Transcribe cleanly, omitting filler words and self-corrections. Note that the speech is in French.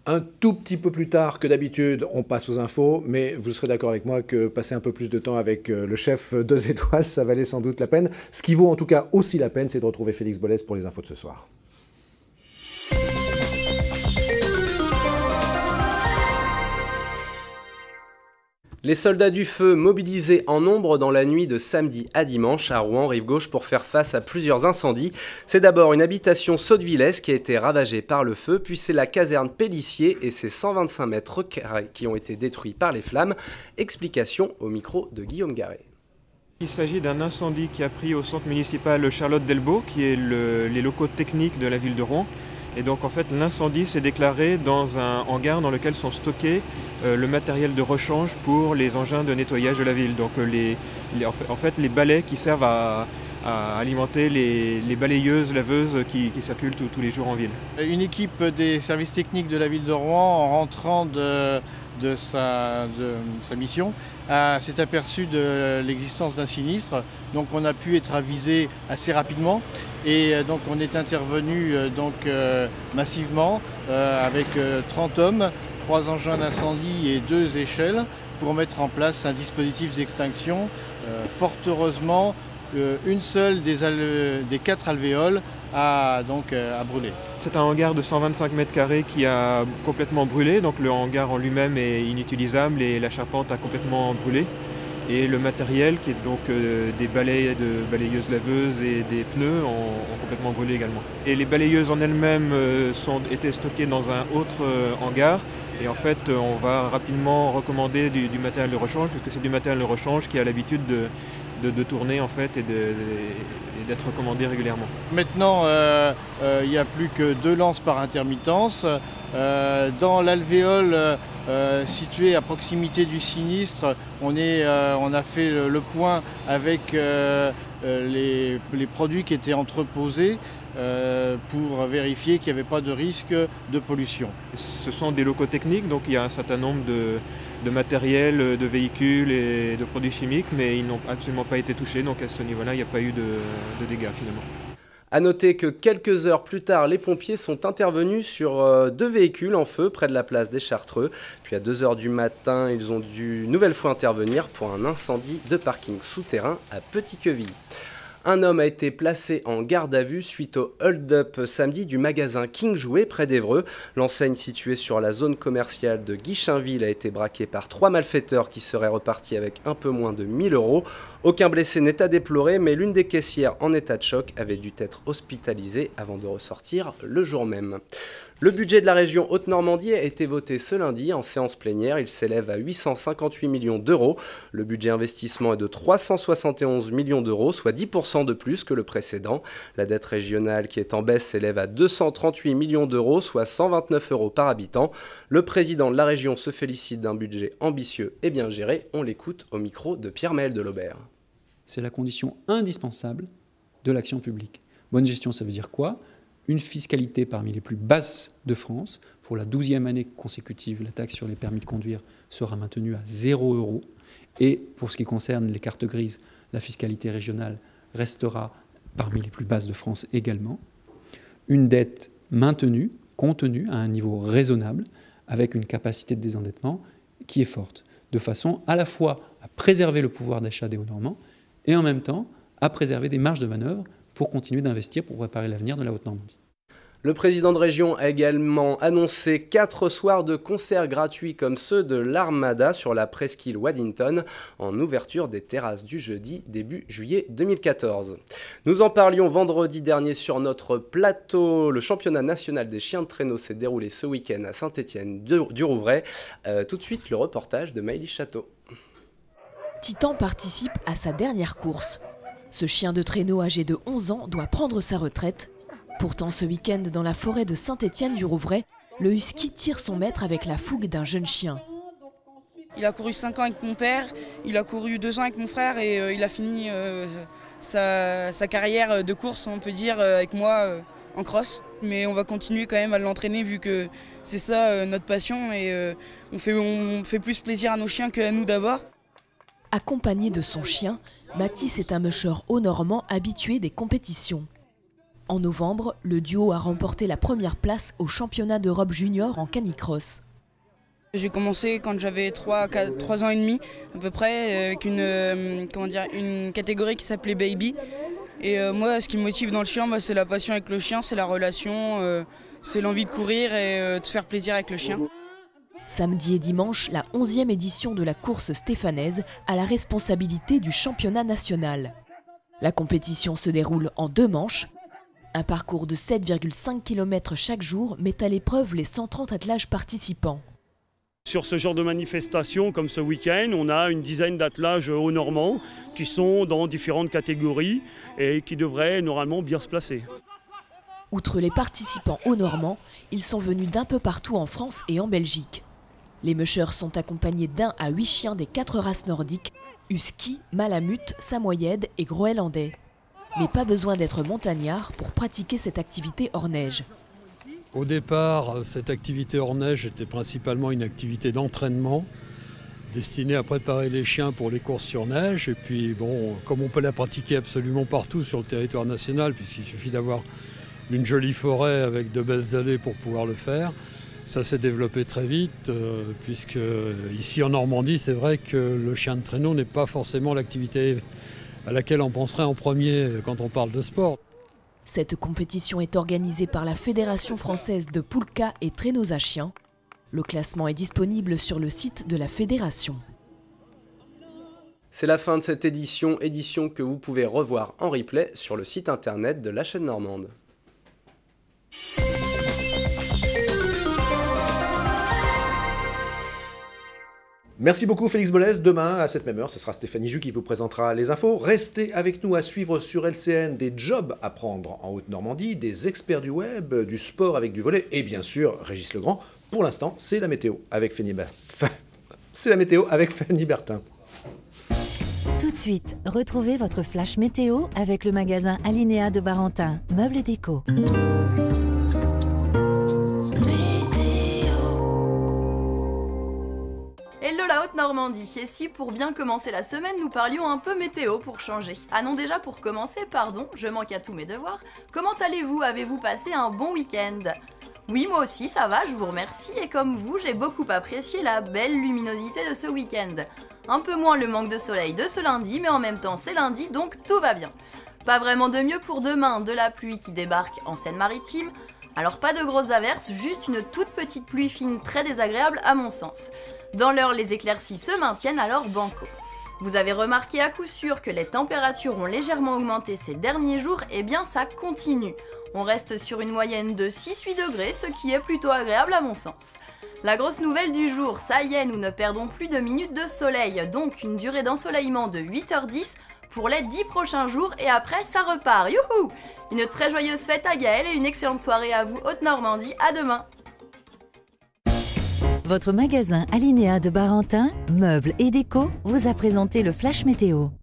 Un tout petit peu plus tard que d'habitude, on passe aux infos, mais vous serez d'accord avec moi que passer un peu plus de temps avec le chef 2 étoiles, ça valait sans doute la peine. Ce qui vaut en tout cas aussi la peine, c'est de retrouver Félix Bollès pour les infos de ce soir. Les soldats du feu mobilisés en nombre dans la nuit de samedi à dimanche à Rouen, rive gauche, pour faire face à plusieurs incendies. C'est d'abord une habitation Sottevillers qui a été ravagée par le feu, puis c'est la caserne Pélissier et ses 125 mètres carrés qui ont été détruits par les flammes. Explication au micro de Guillaume Garret. Il s'agit d'un incendie qui a pris au centre municipal Charlotte Delbault, qui est les locaux techniques de la ville de Rouen. Et donc en fait l'incendie s'est déclaré dans un hangar dans lequel sont stockés le matériel de rechange pour les engins de nettoyage de la ville. Donc en fait les balais qui servent à alimenter les balayeuses, laveuses qui circulent tous les jours en ville. Une équipe des services techniques de la ville de Rouen, en rentrant de sa mission, s'est aperçu de l'existence d'un sinistre. Donc on a pu être avisé assez rapidement et donc on est intervenu massivement avec 30 hommes, 3 engins d'incendie et 2 échelles pour mettre en place un dispositif d'extinction. Fort heureusement, une seule des 4 alvéoles a brûlé. C'est un hangar de 125 mètres carrés qui a complètement brûlé, donc le hangar en lui-même est inutilisable et la charpente a complètement brûlé. Et le matériel, qui est donc des balayeuses laveuses et des pneus, ont complètement brûlé également. Et les balayeuses en elles-mêmes étaient stockées dans un autre hangar. Et en fait, on va rapidement recommander du matériel de rechange, puisque c'est du matériel de rechange qui a l'habitude de tourner en fait et d'être recommandé régulièrement. Maintenant, il n'y a plus que 2 lances par intermittence. Dans l'alvéole située à proximité du sinistre, on a fait le point avec les produits qui étaient entreposés pour vérifier qu'il n'y avait pas de risque de pollution. Ce sont des locaux techniques, donc il y a un certain nombre de matériel, de véhicules et de produits chimiques, mais ils n'ont absolument pas été touchés, donc à ce niveau-là, il n'y a pas eu de dégâts finalement. A noter que quelques heures plus tard, les pompiers sont intervenus sur 2 véhicules en feu près de la place des Chartreux. Puis à 2 h du matin, ils ont dû une nouvelle fois intervenir pour un incendie de parking souterrain à Petit-Queville. Un homme a été placé en garde à vue suite au hold-up samedi du magasin King Jouet près d'Évreux. L'enseigne située sur la zone commerciale de Guichainville a été braquée par 3 malfaiteurs qui seraient repartis avec un peu moins de 1 000 €. Aucun blessé n'est à déplorer, mais l'une des caissières en état de choc avait dû être hospitalisée avant de ressortir le jour même. Le budget de la région Haute-Normandie a été voté ce lundi en séance plénière. Il s'élève à 858 millions d'euros. Le budget investissement est de 371 millions d'euros, soit 10% de plus que le précédent. La dette régionale qui est en baisse s'élève à 238 millions d'euros, soit 129 € par habitant. Le président de la région se félicite d'un budget ambitieux et bien géré. On l'écoute au micro de Pierre-Maël Delobert. C'est la condition indispensable de l'action publique. Bonne gestion, ça veut dire quoi ? Une fiscalité parmi les plus basses de France. Pour la 12e année consécutive, la taxe sur les permis de conduire sera maintenue à 0 €. Et pour ce qui concerne les cartes grises, la fiscalité régionale restera parmi les plus basses de France également. Une dette maintenue, contenue à un niveau raisonnable, avec une capacité de désendettement qui est forte, de façon à la fois à préserver le pouvoir d'achat des Hauts-Normands et en même temps à préserver des marges de manœuvre pour continuer d'investir pour préparer l'avenir de la Haute-Normandie. Le président de région a également annoncé 4 soirs de concerts gratuits comme ceux de l'Armada sur la presqu'île Waddington en ouverture des terrasses du jeudi début juillet 2014. Nous en parlions vendredi dernier sur notre plateau. Le championnat national des chiens de traîneau s'est déroulé ce week-end à Saint-Étienne-du-Rouvray. Tout de suite le reportage de Maëlys Château. Titan participe à sa dernière course. Ce chien de traîneau âgé de 11 ans doit prendre sa retraite. Pourtant, ce week-end, dans la forêt de Saint-Étienne-du-Rouvray, le husky tire son maître avec la fougue d'un jeune chien. Il a couru 5 ans avec mon père, il a couru 2 ans avec mon frère et il a fini sa carrière de course, on peut dire, avec moi en cross. Mais on va continuer quand même à l'entraîner vu que c'est ça notre passion et on fait plus plaisir à nos chiens qu'à nous d'abord. Accompagné de son chien, Mathis est un musher haut-normand habitué des compétitions. En novembre, le duo a remporté la première place au championnat d'Europe junior en canicross. J'ai commencé quand j'avais 3 ans et demi à peu près avec une catégorie qui s'appelait Baby. Et moi, ce qui me motive dans le chien, c'est la passion avec le chien, c'est la relation, c'est l'envie de courir et de se faire plaisir avec le chien. Samedi et dimanche, la 11e édition de la course stéphanaise a la responsabilité du championnat national. La compétition se déroule en 2 manches. Un parcours de 7,5 km chaque jour met à l'épreuve les 130 attelages participants. Sur ce genre de manifestation, comme ce week-end, on a une dizaine d'attelages hauts normands qui sont dans différentes catégories et qui devraient normalement bien se placer. Outre les participants hauts normands, ils sont venus d'un peu partout en France et en Belgique. Les mushers sont accompagnés d'1 à 8 chiens des 4 races nordiques, husky, malamute, samoyède et groenlandais. Mais pas besoin d'être montagnard pour pratiquer cette activité hors neige. Au départ, cette activité hors neige était principalement une activité d'entraînement destinée à préparer les chiens pour les courses sur neige. Et puis, bon, comme on peut la pratiquer absolument partout sur le territoire national, puisqu'il suffit d'avoir une jolie forêt avec de belles allées pour pouvoir le faire, ça s'est développé très vite, puisque ici en Normandie, c'est vrai que le chien de traîneau n'est pas forcément l'activité à laquelle on penserait en premier quand on parle de sport. Cette compétition est organisée par la Fédération française de Poulka et Traîneaux à chiens. Le classement est disponible sur le site de la fédération. C'est la fin de cette édition que vous pouvez revoir en replay sur le site internet de la chaîne normande. Merci beaucoup Félix Bollès. Demain, à cette même heure, ce sera Stéphanie Jus qui vous présentera les infos. Restez avec nous à suivre sur LCN des jobs à prendre en Haute-Normandie, des experts du web, du sport avec du volley et bien sûr Régis Legrand. Pour l'instant, c'est la météo avec Fanny Bertin. Tout de suite, retrouvez votre flash météo avec le magasin Alinéa de Barentin, meubles et déco. Hello la Haute-Normandie, et si pour bien commencer la semaine, nous parlions un peu météo pour changer. Ah non, déjà pour commencer, pardon, je manque à tous mes devoirs. Comment allez-vous? Avez-vous passé un bon week-end? Oui, moi aussi, ça va, je vous remercie, et comme vous, j'ai beaucoup apprécié la belle luminosité de ce week-end. Un peu moins le manque de soleil de ce lundi, mais en même temps c'est lundi, donc tout va bien. Pas vraiment de mieux pour demain, de la pluie qui débarque en Seine-Maritime. Alors pas de grosses averses, juste une toute petite pluie fine très désagréable à mon sens. Dans l'heure, les éclaircies se maintiennent alors banco. Vous avez remarqué à coup sûr que les températures ont légèrement augmenté ces derniers jours, et bien ça continue. On reste sur une moyenne de 6-8 degrés, ce qui est plutôt agréable à mon sens. La grosse nouvelle du jour, ça y est, nous ne perdons plus de minutes de soleil, donc une durée d'ensoleillement de 8h10 pour les 10 prochains jours, et après ça repart, youhou! Une très joyeuse fête à Gaël et une excellente soirée à vous Haute-Normandie, à demain! Votre magasin Alinéa de Barentin, meubles et déco, vous a présenté le flash météo.